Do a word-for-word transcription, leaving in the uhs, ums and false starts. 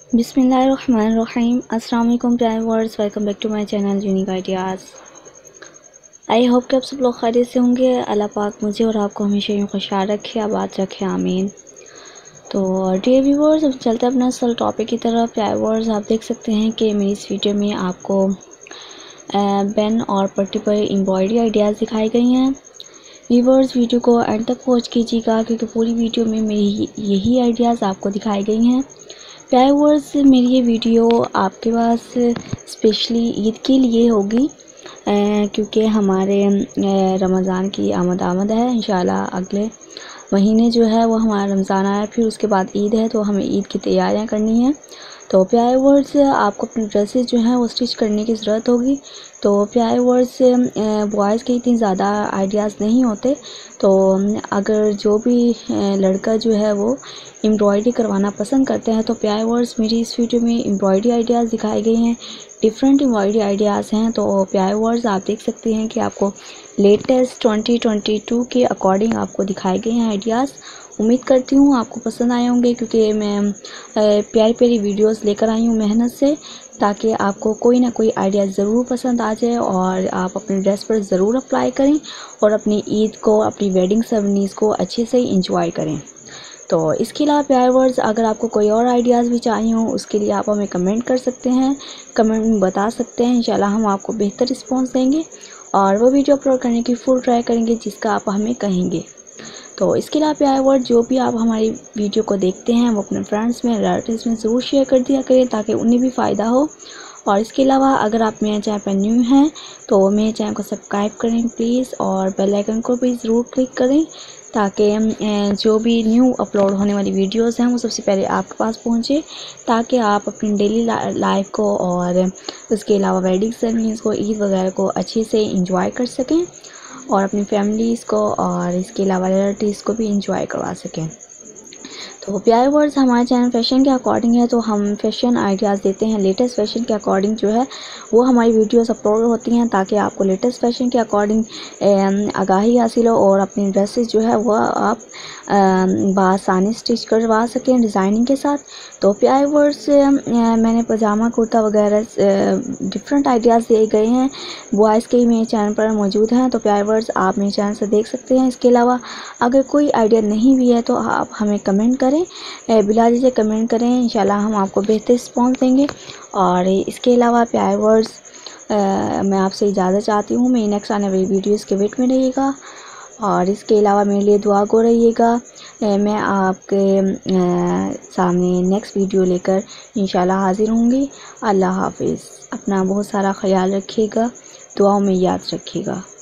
बिस्मिल्लाहिर्रहमानिर्रहीम। अस्सलाम वालेकुम प्यारे viewers, welcome back to my channel unique ideas. I hope कि आप सब लोग खैरियत से होंगे। अल्लाह पाक मुझे और आपको हमेशा यूँ खुशहाल रखे, आबाद रखे, आमीन। तो डियर व्यूअर्स, अब चलते हैं अपना असल टॉपिक की तरफ। प्यारे व्यूअर्स, आप देख सकते हैं कि मेरी इस वीडियो में आपको पेन और पट्टी पर एम्ब्रॉयडरी आइडियाज़ दिखाई गई हैं। व्यूअर्स, वीडियो को एंड तक वॉच कीजिएगा क्योंकि पूरी वीडियो में मेरी यही आइडियाज़ आपको दिखाई गई हैं। प्यारे व्यूअर्स, मेरी ये वीडियो आपके पास स्पेशली ईद के लिए होगी क्योंकि हमारे रमज़ान की आमद आमद है। इंशाल्लाह अगले महीने जो है वो हमारा रमज़ान आया, फिर उसके बाद ईद है, तो हमें ईद की तैयारियां करनी है। तो प्यारे व्यूअर्स, आपको अपनी ड्रेसेस जो हैं वो स्टिच करने की ज़रूरत होगी। तो प्यारे व्यूअर्स, बॉयज़ के इतनी ज़्यादा आइडियाज़ नहीं होते, तो अगर जो भी लड़का जो है वो एम्ब्रॉयडरी करवाना पसंद करते हैं तो प्यारे व्यूअर्स, मेरी इस वीडियो में एम्ब्रॉयडरी आइडियाज़ दिखाई गई हैं। डिफरेंट एम्ब्रॉयडरी आइडियाज़ हैं। तो प्यारे व्यूअर्स, आप देख सकते हैं कि आपको लेटेस्ट ट्वेंटी ट्वेंटी टू के अकॉर्डिंग आपको दिखाए गए हैं आइडियाज़। उम्मीद करती हूँ आपको पसंद आए होंगे क्योंकि मैं प्यारी प्यारी वीडियोस लेकर आई हूँ मेहनत से, ताकि आपको कोई ना कोई आइडिया ज़रूर पसंद आ जाए और आप अपनी ड्रेस पर ज़रूर अप्लाई करें और अपनी ईद को, अपनी वेडिंग सेरेमनीज़ को अच्छे से इंजॉय करें। तो इसके अलावा प्यारे व्यूअर्स, अगर आपको कोई और आइडियाज़ भी चाहिए हो उसके लिए आप हमें कमेंट कर सकते हैं, कमेंट में बता सकते हैं। इंशाल्लाह हम आपको बेहतर रिस्पॉन्स देंगे और वो वीडियो अपलोड करने की फुल ट्राई करेंगे जिसका आप हमें कहेंगे। तो इसके अलावा प्यारे व्यूअर्स, जो भी आप हमारी वीडियो को देखते हैं वो अपने फ्रेंड्स में, रिलेटिव्स में ज़रूर शेयर कर दिया करें ताकि उन्हें भी फ़ायदा हो। और इसके अलावा अगर आप मेरे चैनल पर न्यू हैं तो मेरे चैनल को सब्सक्राइब करें प्लीज़, और बेल आइकन को भी ज़रूर क्लिक करें ताकि जो भी न्यू अपलोड होने वाली वीडियोस हैं वो सबसे पहले आपके पास पहुंचे, ताकि आप अपनी डेली लाइफ को और उसके अलावा वेडिंग सेरेमनीज़ को, ईद वगैरह को अच्छे से इंजॉय कर सकें और अपनी फैमिलीज़ को और इसके अलावा रिलेटिव्स को भी इंजॉय करवा सकें। तो प्यारे व्यूअर्स, हमारे चैनल फैशन के अकॉर्डिंग है तो हम फैशन आइडियाज़ देते हैं। लेटेस्ट फैशन के अकॉर्डिंग जो है वो हमारी वीडियोस अपलोड होती हैं ताकि आपको लेटेस्ट फैशन के अकॉर्डिंग आगाही हासिल हो और अपनी ड्रेसेस जो है वह आप बआसानी स्टिच करवा सकें डिज़ाइनिंग के साथ। तो प्यारे व्यूअर्स, मैंने पजामा कुर्ता वगैरह डिफरेंट आइडियाज़ दिए गए हैं, बॉयज़ के ही मेरे चैनल पर मौजूद हैं। तो प्यारे व्यूअर्स, आप मेरे चैनल से देख सकते हैं। इसके अलावा अगर कोई आइडिया नहीं भी है तो आप हमें कमेंट करें, बिला झिझक कमेंट करें, इंशाल्लाह हम आपको बेहतर रिस्पॉन्स देंगे। और इसके अलावा प्यारे व्यूअर्स, मैं आपसे इजाज़त चाहती हूँ। मेरी नेक्स्ट आने वाली वीडियोस के वेट में रहिएगा और इसके अलावा मेरे लिए दुआ गो रहिएगा। मैं आपके आ, सामने नेक्स्ट वीडियो लेकर इंशाल्लाह हाजिर होंगी। अल्लाह हाफिज़। अपना बहुत सारा ख्याल रखिएगा, दुआओं में याद रखिएगा।